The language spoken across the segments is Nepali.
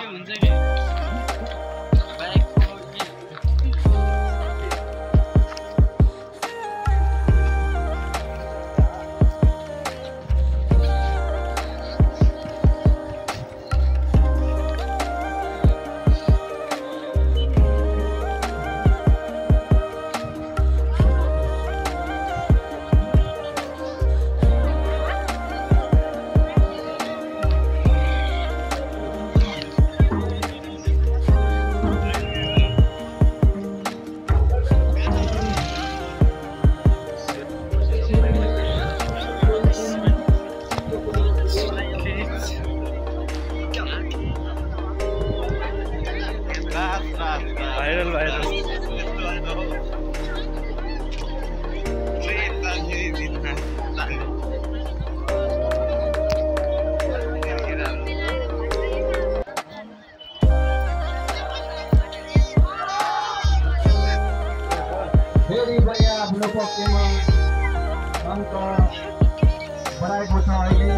फेरि पनि आफ्नो पक्षमा अङ्क बढाएको छ अहिले।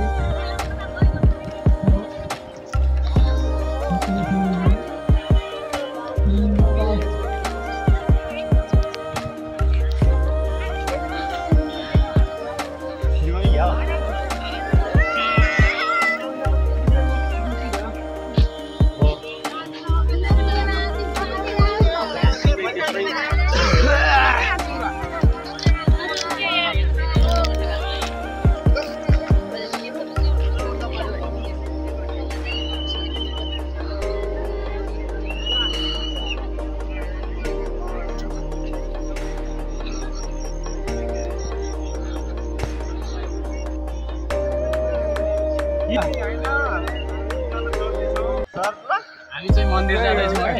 हामी चाहिँ मन्दिर जाँदैछौँ है।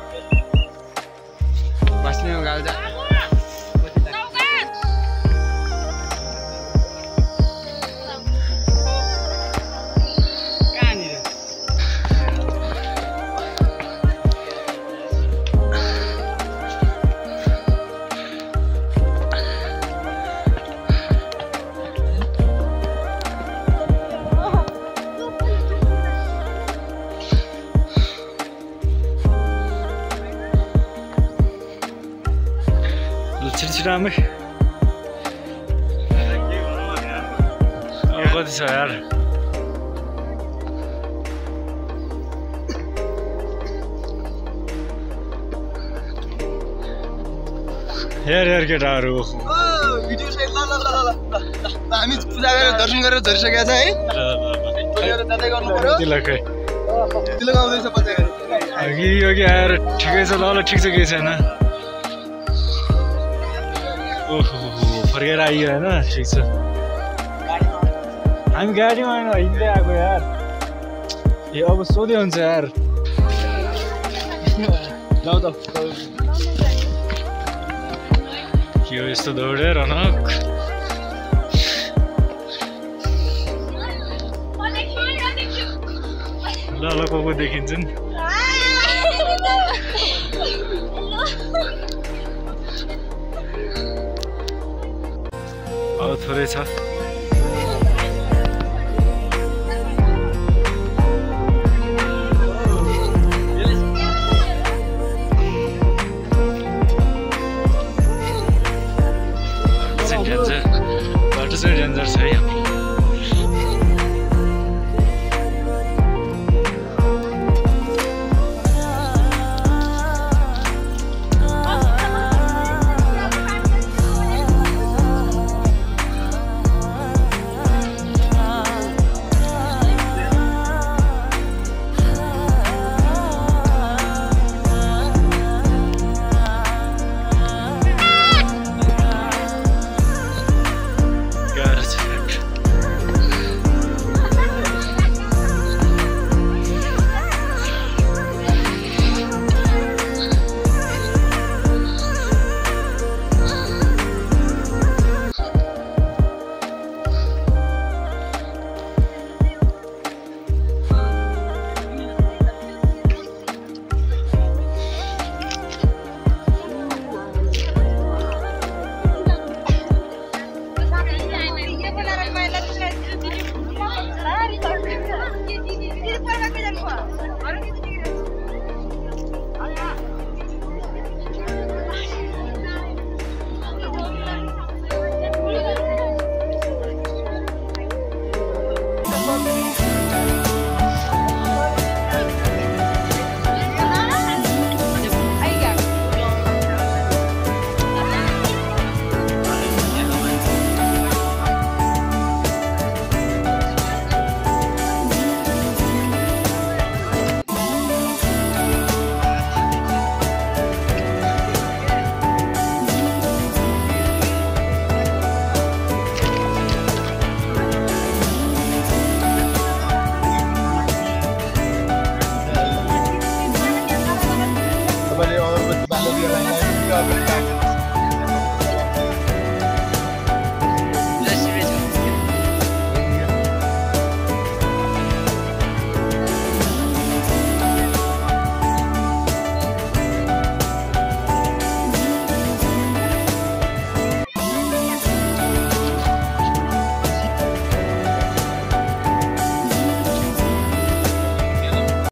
बस्ने गाउँ जा छिटछिटामै अब कति छ यार। यार केटाहरू भिडियो सहित ल हामी पूजा गरेर दर्शन गरेर झरिसकेका छ है। जाँदै गर्नु पर्यो तिलकै तिलक आउँदैछ पछि अघि आएर ठिकै छ। ल ठिक छ केही छैन। ओहो फर्केर आइयो होइन ठिक छ। हामी गाडीमा आएन हिँड्दै आएको यार। ए अब सोध्यो हुन्छ यार। जाऊ त के हो यस्तो दौडे रनक। ल को देखिन्छन्। अब थोरै छ। बाटो चाहिँ डेन्जर छ है। अब